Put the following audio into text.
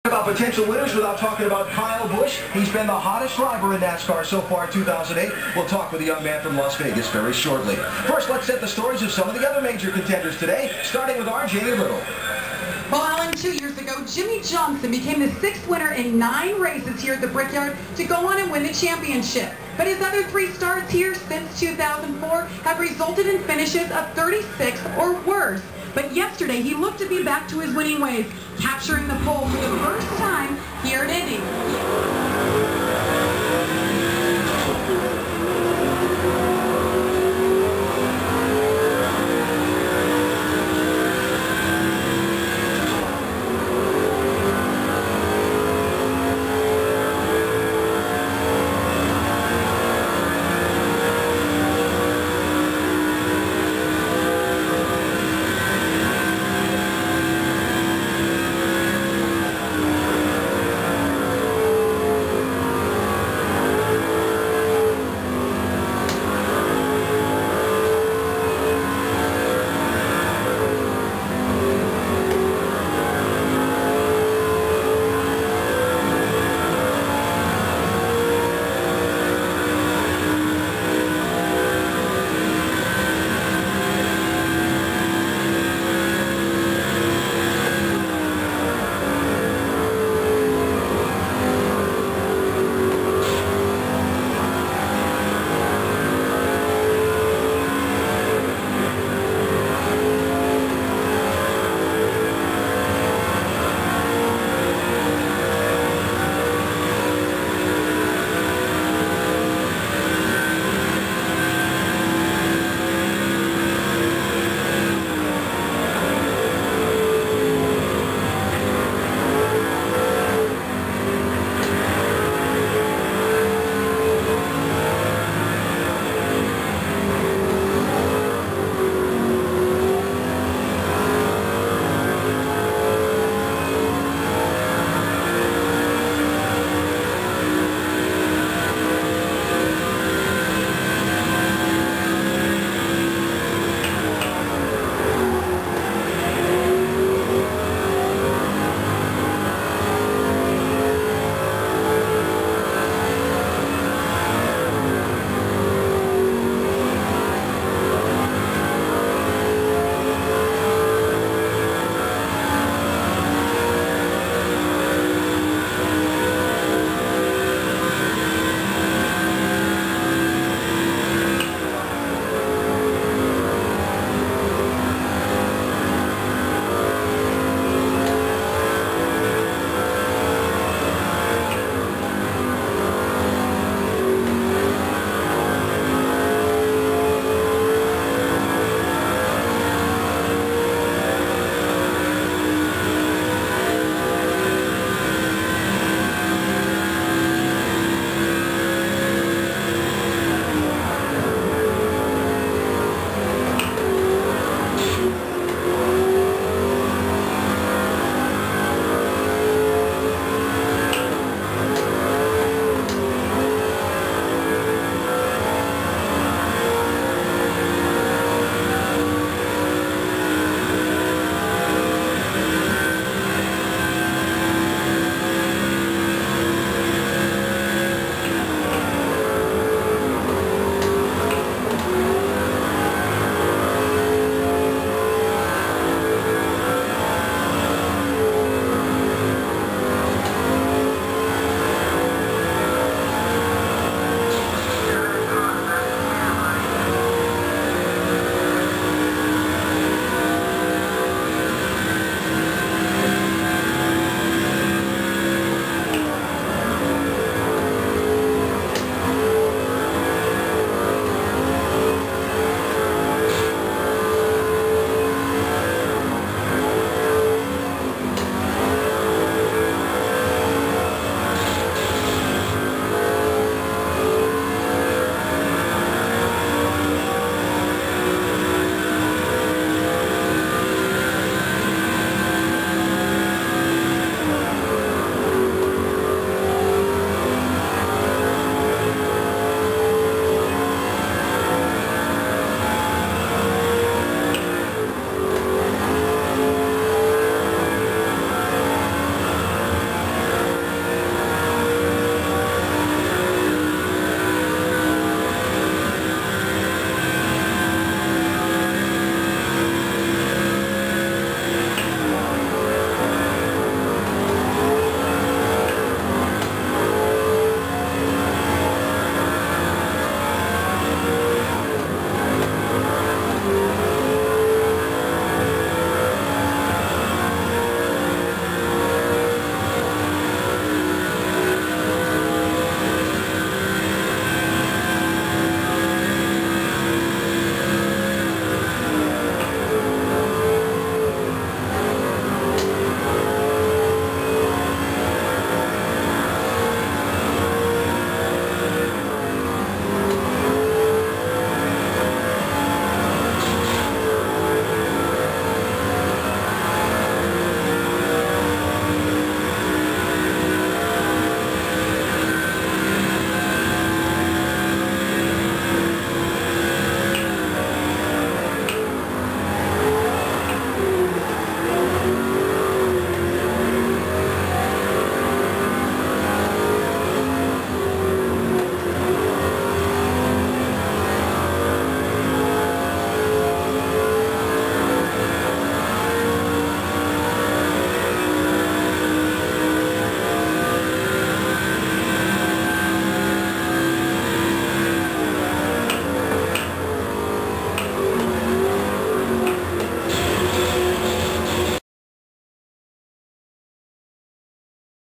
About potential winners without talking about Kyle Busch. He's been the hottest driver in NASCAR so far 2008. We'll talk with the young man from Las Vegas very shortly. First, let's set the stories of some of the other major contenders today, starting with R.J. Little. Well, Alan, 2 years ago, Jimmy Johnson became the 6th winner in 9 races here at the Brickyard to go on and win the championship. But his other 3 starts here since 2004 have resulted in finishes of 36th or worse. But yesterday, he looked to be back to his winning ways, capturing the pole for the first